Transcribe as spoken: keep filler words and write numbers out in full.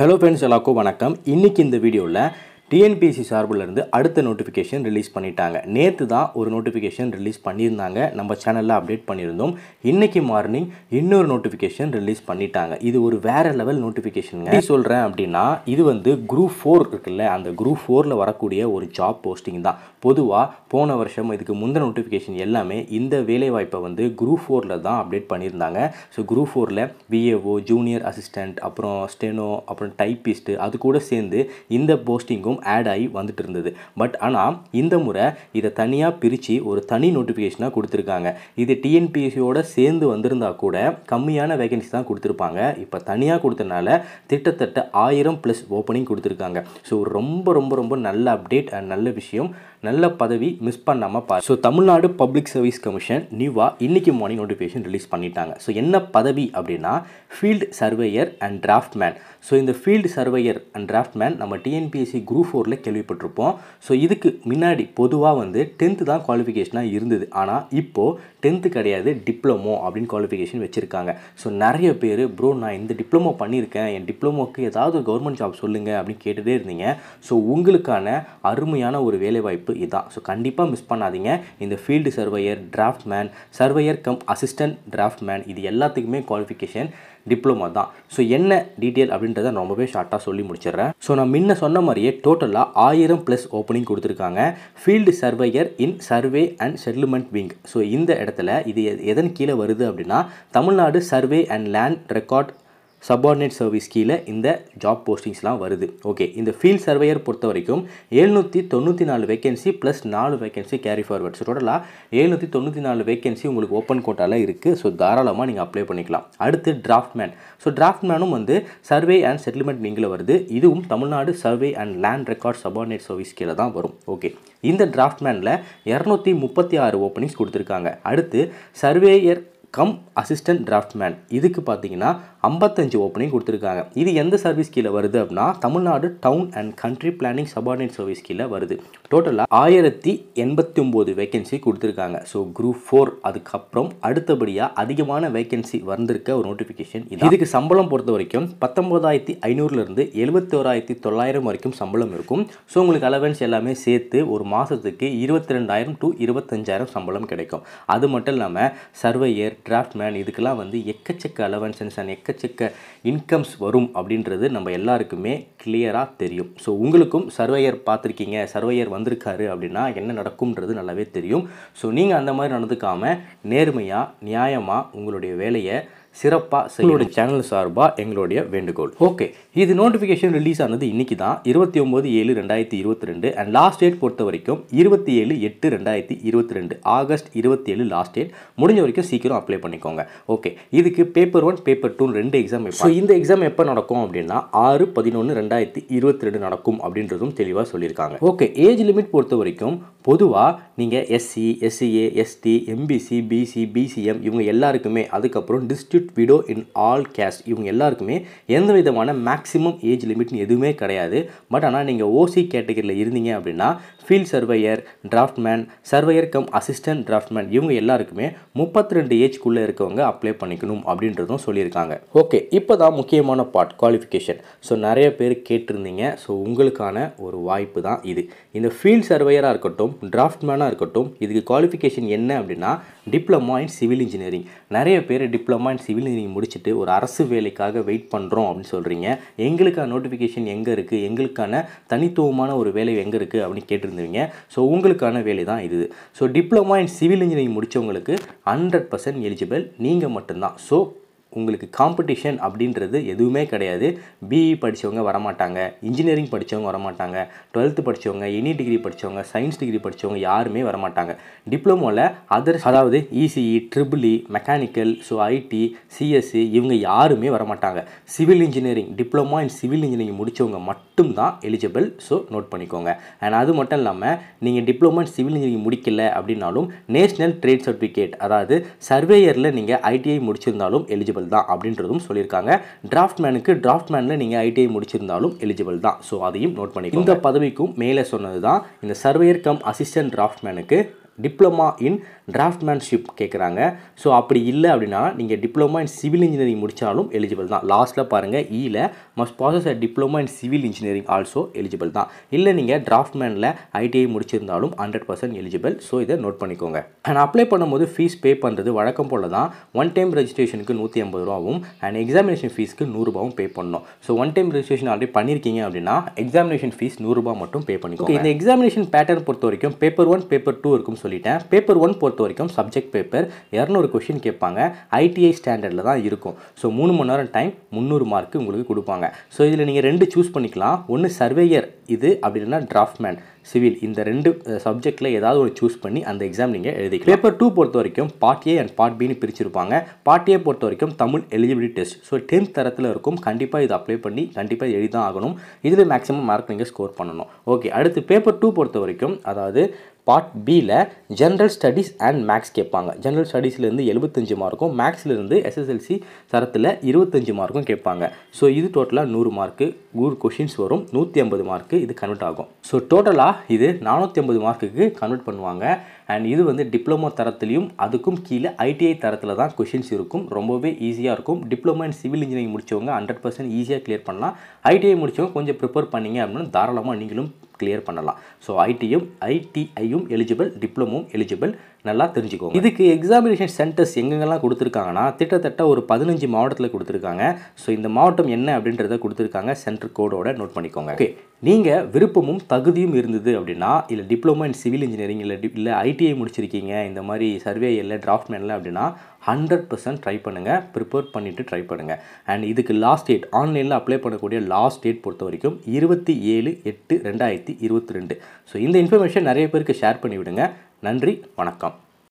Hello friends, எல்லாருக்கும் வணக்கம். இன்னைக்கு இந்த வீடியோல T N P S C சார்புல இருந்து அடுத்த நோட்டிஃபிகேஷன் ரிலீஸ் பண்ணிட்டாங்க. நேத்து தான் ஒரு நோட்டிஃபிகேஷன் ரிலீஸ் பண்ணியிருந்தாங்க. நம்ம சேனல்ல அப்டேட் பண்ணியிருந்தோம். இன்னைக்கு மார்னிங் இன்னொரு நோட்டிஃபிகேஷன் ரிலீஸ் பண்ணிட்டாங்க. இது ஒரு வேற லெவல் நோட்டிஃபிகேஷன்ங்க. நான் சொல்றேன் அப்படினா இது வந்து குரூப் four இருக்குல்ல, அந்த குரூப் four ல வரக்கூடிய ஒரு ஜாப் போஸ்டிங் தான். பொதுவா போன வருஷம் இதுக்கு முந்தின நோட்டிஃபிகேஷன் எல்லாமே இந்த வேலை வாய்ப்பை வந்து குரூப் four ல தான் அப்டேட் பண்ணியிருந்தாங்க. ஸோ குரூப் four ல V A O, junior assistant, அப்புறம் ஸ்டெனோ, அப்புறம் டைப்பிஸ்ட் அது கூட சேர்ந்து இந்த போஸ்டிங்கும் ஆட் ஆகி வந்துட்டு இருந்தது. பட் ஆனால் இந்த முறை இதை தனியாக பிரித்து ஒரு தனி நோட்டிஃபிகேஷனாக கொடுத்துருக்காங்க. இது T N P S C யோட சேர்ந்து வந்திருந்தா கூட கம்மியான வேகன்சி தான் கொடுத்துருப்பாங்க. இப்போ தனியாக கொடுத்தனால கிட்டத்தட்ட ஆயிரம் ப்ளஸ் ஓப்பனிங் கொடுத்துருக்காங்க. ஸோ ரொம்ப ரொம்ப ரொம்ப நல்ல அப்டேட் அண்ட் நல்ல விஷயம், நல்ல பதவி, மிஸ் பண்ணாமல் பாரு. So Tamil Nadu public service commission நியூவா இன்னைக்கு மார்னிங் நோட்டிஃபிகேஷன் ரிலீஸ் பண்ணிட்டாங்க. ஸோ என்ன பதவி அப்படின்னா field surveyor and draftsman. So இந்த ஃபீல்டு சர்வேயர் அண்ட் டிராஃப்ட்மேன் நம்ம T N P S C group ஃபோரில் கேள்விப்பட்டிருப்போம். ஸோ இதுக்கு முன்னாடி பொதுவாக வந்து டென்த்து தான் குவாலிஃபிகேஷனாக இருந்தது. ஆனால் இப்போது டென்த்து கிடையாது, டிப்ளமோ அப்படின்னு குவாலிஃபிகேஷன் வச்சுருக்காங்க. ஸோ நிறைய பேர் ப்ரோ நான் இந்த டிப்ளமோ பண்ணியிருக்கேன், என் டிப்ளமோக்கு ஏதாவது ஒரு கவர்மெண்ட் ஜாப் சொல்லுங்கள் அப்படின்னு கேட்டுகிட்டே இருந்தீங்க. ஸோ உங்களுக்கான அருமையான ஒரு வேலைவாய்ப்பு இதான். ஸோ கண்டிப்பாக மிஸ் பண்ணாதீங்க. இந்த field surveyor, draftsman, surveyor cum assistant draftsman இது எல்லாத்துக்குமே குவாலிஃபிகேஷன் டிப்ளமோ தான். ஸோ என்ன டீட்டெயில் அப்படின்றத நான் ரொம்பவே ஷார்ட்டாக சொல்லி முடிச்சிடுறேன். ஸோ நான் முன்ன சொன்ன மாதிரியே டோட்டலாக ஆயிரம் ப்ளஸ் ஓப்பனிங் கொடுத்துருக்காங்க. Field surveyor in survey and settlement wing. So இந்த இடத்துல இது எதன் கீழே வருது அப்படின்னா Tamil Nadu survey and land record subordinate service கீழே இந்த ஜாப் போஸ்டிங்ஸ்லாம் வருது. ஓகே, இந்த ஃபீல்ட் சர்வேயர் பொறுத்த வரைக்கும் எழுநூற்றி தொண்ணூற்றி நாலு வேகன்சி ப்ளஸ் நாலு வேகன்சி கேரி ஃபார்வர்ட். ஸோ டோட்டலாக எழுநூற்றி தொண்ணூற்றி நாலு வேகன்சி உங்களுக்கு ஓப்பன் கோட்டாவில் இருக்குது. ஸோ தாராளமாக நீங்கள் அப்ளை பண்ணிக்கலாம். அடுத்து டிராஃப்ட்மேன். ஸோ டிராஃப்ட்மேனும் வந்து சர்வே அண்ட் செட்டில்மெண்ட் விங்கில் வருது. இதுவும் Tamil Nadu survey and land record subordinate service கீழே தான் வரும். ஓகே, இந்த டிராஃப்ட்மேனில் இரநூத்தி முப்பத்தி ஆறு ஓப்பனிங்ஸ் கொடுத்துருக்காங்க. அடுத்து சர்வேயர் கம் அசிஸ்டன்ட் டிராஃப்ட்மேன் இதுக்கு பார்த்தீங்கன்னா ஐம்பத்தஞ்சு ஓப்பனிங் கொடுத்துருக்காங்க. இது எந்த சர்வீஸ் கீழே வருது அப்படின்னா Tamil Nadu town and country planning subordinate service கீழே வருது. டோட்டலாக ஆயிரத்தி எண்பத்தி ஒம்பது வேகன்சி கொடுத்துருக்காங்க. ஸோ குரூப் ஃபோர் அதுக்கப்புறம் அடுத்தபடியாக அதிகமான வேகன்சி வந்திருக்க ஒரு நோட்டிஃபிகேஷன் இது. இதுக்கு சம்பளம் பொறுத்த வரைக்கும் பத்தொம்போதாயிரத்தி ஐநூறுலேருந்து எழுபத்தி ஓராயிரத்தி தொள்ளாயிரம் வரைக்கும் சம்பளம் இருக்கும். ஸோ உங்களுக்கு அலவன்ஸ் எல்லாமே சேர்த்து ஒரு மாதத்துக்கு இருபத்தி ரெண்டாயிரம் டு இருபத்தஞ்சாயிரம் சம்பளம் கிடைக்கும். அது மட்டும் இல்லாமல் சர்வேயர், டிராஃப்ட்மேன் இதுக்கெல்லாம் வந்து எக்கச்சக்க அலவன்சன்ஸ் அண்ட் எக்கச்சக்க இன்கம்ஸ் வரும் அப்படின்றது நம்ம எல்லாருக்குமே கிளியராக தெரியும். ஸோ உங்களுக்கும் சர்வேயர் பார்த்துருக்கீங்க, சர்வேயர் வந்திருக்காரு அப்படின்னா என்ன நடக்கும்ன்றது நல்லாவே தெரியும். ஸோ நீங்கள் அந்த மாதிரி நடந்துக்காமல் நேர்மையாக நியாயமாக உங்களுடைய வேலையை சிறப்பாக எங்களுடைய சேனல் சார்பாக எங்களுடைய வேண்டுகோள். ஓகே, இது நோட்டிஃபிகேஷன் ரிலீஸ் ஆனது இன்னைக்கு தான் இருபத்தி ஒம்பது ஏழு ரெண்டாயிரத்தி இருபத்தி ரெண்டு அண்ட் லாஸ்ட் டேட் பொறுத்த வரைக்கும் இருபத்தி ஏழு எட்டு ரெண்டாயிரத்தி இருபத்தி ரெண்டு ஆகஸ்ட் இருபத்தி ஏழு லாஸ்ட் டேட். முடிஞ்ச வரைக்கும் சீக்கிரம் அப்ளை பண்ணிக்கோங்க. ஓகே, இதுக்கு பேப்பர் ஒன் பேப்பர் டூ ரெண்டு எக்ஸாம். ஸோ இந்த எக்ஸாம் எப்போ நடக்கும் அப்படின்னா ஆறு பதினொன்று ரெண்டாயிரத்தி இருபத்தி ரெண்டு நடக்கும் அப்படின்றதும் தெளிவாக சொல்லியிருக்காங்க. ஓகே, ஏஜ் லிமிட் பொறுத்த வரைக்கும் பொதுவாக நீங்கள் SC, SCA, ST, MBC, BC, BCM இவங்க எல்லாருக்குமே, அதுக்கப்புறம் district widow in all caste இவங்க எல்லாருக்குமே எந்த விதமான மேக்ஸிமம் ஏஜ் லிமிட்னு எதுவுமே கிடையாது. பட் ஆனால் நீங்கள் ஓசி கேட்டகரியில் இருந்தீங்க அப்படின்னா field surveyor, draftsman, surveyor cum assistant draftsman இவங்க எல்லாருக்குமே முப்பத்தி ரெண்டு ஏஜ்க்குள்ளே இருக்கவங்க அப்ளை பண்ணிக்கணும் அப்படின்றதும் சொல்லியிருக்காங்க. ஓகே, இப்போ தான் முக்கியமான பார்ட் குவாலிஃபிகேஷன். ஸோ நிறைய பேர் கேட்டிருந்தீங்க. ஸோ உங்களுக்கான ஒரு வாய்ப்பு தான் இது. இந்த ஃபீல்ட் சர்வேயராக இருக்கட்டும், டிராஃப்ட்மேனாக இருக்கட்டும், இதுக்கு குவாலிஃபிகேஷன் என்ன அப்படின்னா டிப்ளமோ இன் சிவில் இன்ஜினியரிங். நிறைய பேர் டிப்ளமோ இன் சிவில் இன்ஜினியரிங் முடிச்சுட்டு ஒரு அரசு வேலைக்காக வெயிட் பண்ணுறோம் அப்படின்னு சொல்கிறீங்க. எங்களுக்கான நோட்டிஃபிகேஷன் எங்கே இருக்குது, எங்களுக்கான தனித்துவமான ஒரு வேலை எங்கே இருக்குது அப்படின்னு கேட்டிருந்தீங்க. ஸோ உங்களுக்கான வேலை தான் இது. So diploma in civil engineering முடித்தவங்களுக்கு ஹண்ட்ரட் பர்சன்ட் எலிஜிபிள் நீங்கள் மட்டும்தான். ஸோ உங்களுக்கு காம்படிஷன் அப்படின்றது எதுவுமே கிடையாது. பிஇ படித்தவங்க வரமாட்டாங்க, இன்ஜினியரிங் படித்தவங்க வரமாட்டாங்க, டுவெல்த்து படித்தவங்க, எனி டிகிரி படித்தவங்க, சயின்ஸ் டிகிரி படித்தவங்க யாருமே வரமாட்டாங்க. டிப்ளமோவில் அதர் அதாவது ECE, triple E, mechanical, so IT, CSC இவங்க யாருமே வரமாட்டாங்க. Civil engineering, diploma in civil engineering முடித்தவங்க மட்டும்தான் எலிஜிபிள். ஸோ நோட் பண்ணிக்கோங்க. அண்ட் அது மட்டும் இல்லாமல் நீங்கள் டிப்ளமோ இன் சிவில் இன்ஜினியரிங் முடிக்கல அப்படின்னாலும் நேஷ்னல் ட்ரேட் சர்டிஃபிகேட் அதாவது சர்வேயரில் நீங்கள் ஐடிஐ முடிச்சிருந்தாலும் எலிஜிபிள் தான் அப்படின்றதும் சொல்லியிருக்காங்க. டிராஃப்ட்மேனுக்கு டிராஃப்ட்மேனில் நீங்கள் ஐடிஐ முடிச்சிருந்தாலும் எலிஜிபிள் தான். ஸோ அதையும் நோட் பண்ணிக்கோங்க. இந்த பதவிக்கும் மேலே சொன்னது தான் இந்த சர்வேயர் கம் அசிஸ்டன்ட் டிராஃப்ட்மேனுக்கு டிப்ளமா இன் டிராஃப்ட்மேன்ஷிப் கேட்குறாங்க. ஸோ அப்படி இல்லை அப்படின்னா நீங்கள் டிப்ளமா இன் சிவில் இன்ஜினியரிங் முடித்தாலும் எலிஜிபிள் தான். லாஸ்ட்டில் பாருங்கள் ஈல must possess a diploma in civil engineering also eligible தான். இல்லை நீங்கள் டிராஃப்ட்மேனில் ஐடிஐ முடிச்சிருந்தாலும் ஹண்ட்ரட் பர்சன்ட் எலிஜிபிள். ஸோ இதை நோட் பண்ணிக்கோங்க. அண்ட் அப்ளை பண்ணும்போது ஃபீஸ் பே பண்ணுறது வழக்கம் போல் தான். ஒன் டைம் ரெஜிஸ்ட்ரேஷனுக்கு நூற்றி ஐம்பது ரூபாவும் அண்ட் எக்ஸாமினேஷன் ஃபீஸ்க்கு நூறுரூபாவும் பே பண்ணணும். So one time registration already பண்ணியிருக்கீங்க அப்படின்னா எக்ஸாமினேஷன் ஃபீஸ் நூறுரூபா மட்டும் பே பண்ணிக்கோங்க. இந்த எக்ஸாமினேஷன் பேட்டர்ன் பொறுத்த வரைக்கும் பேப்பர் ஒன் பேப்பர் டூ இருக்குன்னு சொல்லிட்டேன். பேப்பர் ஒன் பொறுத்த வரைக்கும் சப்ஜெக்ட் பேப்பர் இரநூறு கொஸ்டின் கேட்பாங்க. ஐடிஐ ஸ்டாண்டர்டில் தான் இருக்கும். ஸோ மூணு மணி நேரம் டைம் முந்நூறு மார்க்கு உங்களுக்கு கொடுப்பாங்க. ஸோ இதில் நீங்கள் ரெண்டு சூஸ் பண்ணிக்கலாம். ஒன்று சர்வேயர் இது அப்படி இல்லைன்னா டிராஃப்ட்மேன் சிவில், இந்த ரெண்டு சப்ஜெக்டில் ஏதாவது ஒரு சூஸ் பண்ணி அந்த எக்ஸாம் நீங்கள் எழுதிக்கலாம். பேப்பர் டூ பொறுத்த வரைக்கும் பார்ட் ஏ அண்ட் பார்ட் பின்னு பிரிச்சிருப்பாங்க. பார்ட் ஏ பொறுத்த வரைக்கும் தமிழ் எலிஜிபிலிட்டி டெஸ்ட். ஸோ டென்த் தரத்தில் இருக்கும். கண்டிப்பாக இது அப்ளை பண்ணி கண்டிப்பாக எழுதி தான் ஆகணும். இதில் மேக்ஸிமம் மார்க் நீங்கள் ஸ்கோர் பண்ணணும். ஓகே, அடுத்து பேப்பர் டூ பொறுத்த வரைக்கும் அதாவது பார்ட் பியில் ஜென்ரல் ஸ்டடீஸ் அண்ட் மேக்ஸ் கேட்பாங்க. ஜென்ரல் ஸ்டடீஸ்லேருந்து எழுபத்தஞ்சு மார்க்கும் மேக்ஸ்லேருந்து எஸ்எஸ்எல்சி தரத்தில் இருபத்தஞ்சு மார்க்கும் கேட்பாங்க. ஸோ இது டோட்டலாக நூறு மார்க்கு நூறு கொஷின்ஸ் வரும். நூற்றி ஐம்பது மார்க்கு இது கன்வெர்ட் ஆகும். ஸோ டோட்டலாக இது நானூற்றி ஐம்பது மார்க்குக்கு கன்வெர்ட் பண்ணுவாங்க. அண்ட் இது வந்து டிப்ளமோ தரத்துலையும் அதுக்கும் கீழே ஐடிஐ தரத்தில் தான் கொஷின்ஸ் இருக்கும். ரொம்பவே ஈஸியாக இருக்கும். டிப்ளமோ அண்ட் சிவில் இன்ஜினியரிங் முடித்தவங்க ஹண்ட்ரட் பர்சன்ட் ஈஸியாக கிளியர் பண்ணலாம். ஐடிஐ முடித்தவங்க கொஞ்சம் ப்ரிப்பேர் பண்ணிங்க அப்படின்னா தாராளமாக நீங்களும் கிளியர் பண்ணலாம். ஸோ ஐடியும் ஐடிஐயும் எலிஜிபிள், டிப்ளமோவும் எலிஜிபிள். நல்லா தெரிஞ்சுக்கோங்க. இதுக்கு எக்ஸாமினேஷன் சென்டர்ஸ் எங்கெங்கெல்லாம் கொடுத்துருக்காங்கன்னா கிட்டத்தட்ட ஒரு பதினஞ்சு மாவட்டத்தில் கொடுத்துருக்காங்க. ஸோ இந்த மாவட்டம் என்ன அப்படின்றத கொடுத்துருக்காங்க. சென்டர் கோடோட நோட் பண்ணிக்கோங்க. ஓகே, நீங்கள் விருப்பமும் தகுதியும் இருந்தது அப்படின்னா இல்லை டிப்ளமோ இன் சிவில் இன்ஜினியரிங் இல்லை இல்லை ஐடிஐ முடிச்சிருக்கீங்க இந்த மாதிரி சர்வே இல்லை டிராஃப்ட்மேனில் அப்படின்னா ஹண்ட்ரட் பர்சன்ட் ட்ரை பண்ணுங்கள். ப்ரிப்பேர் பண்ணிவிட்டு ட்ரை பண்ணுங்கள். அண்ட் இதுக்கு லாஸ்ட் டேட் ஆன்லைனில் அப்ளை பண்ணக்கூடிய லாஸ்ட் டேட் பொறுத்த வரைக்கும் இருபத்தி ஏழு எட்டு ரெண்டாயிரத்தி இருபத்தி ரெண்டு. ஸோ இந்த இன்ஃபர்மேஷன் நிறைய பேருக்கு ஷேர் பண்ணிவிடுங்க. நன்றி, வணக்கம்.